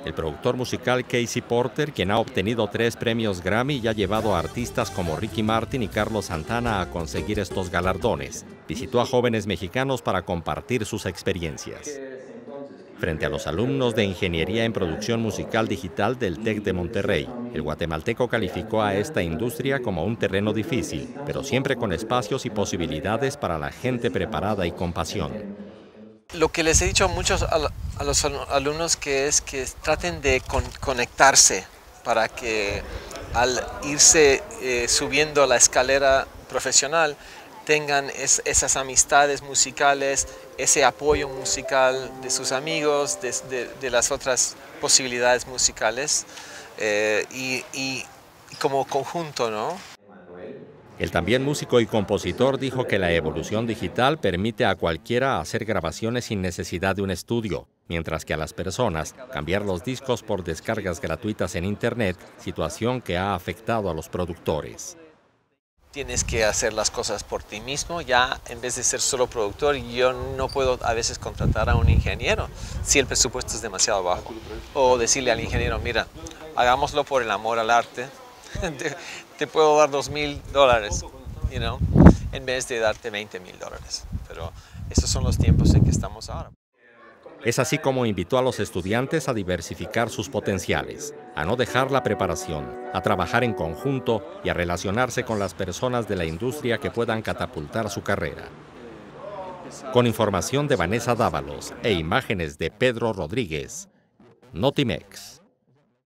El productor musical Casey Porter, quien ha obtenido 3 premios Grammy y ha llevado a artistas como Ricky Martin y Carlos Santana a conseguir estos galardones, visitó a jóvenes mexicanos para compartir sus experiencias. Frente a los alumnos de Ingeniería en Producción Musical Digital del TEC de Monterrey, el guatemalteco calificó a esta industria como un terreno difícil, pero siempre con espacios y posibilidades para la gente preparada y con pasión. Lo que les he dicho a muchos a los alumnos que es que traten de conectarse para que al irse subiendo la escalera profesional tengan esas amistades musicales, ese apoyo musical de sus amigos, de las otras posibilidades musicales y como conjunto, ¿no? El también músico y compositor dijo que la evolución digital permite a cualquiera hacer grabaciones sin necesidad de un estudio, mientras que a las personas cambiar los discos por descargas gratuitas en Internet, situación que ha afectado a los productores. Tienes que hacer las cosas por ti mismo, ya en vez de ser solo productor, yo no puedo a veces contratar a un ingeniero si el presupuesto es demasiado bajo. O decirle al ingeniero, mira, hagámoslo por el amor al arte, te puedo dar $2,000, en vez de darte $20,000. Pero esos son los tiempos en que estamos ahora. Es así como invitó a los estudiantes a diversificar sus potenciales, a no dejar la preparación, a trabajar en conjunto y a relacionarse con las personas de la industria que puedan catapultar su carrera. Con información de Vanessa Dávalos e imágenes de Pedro Rodríguez, Notimex.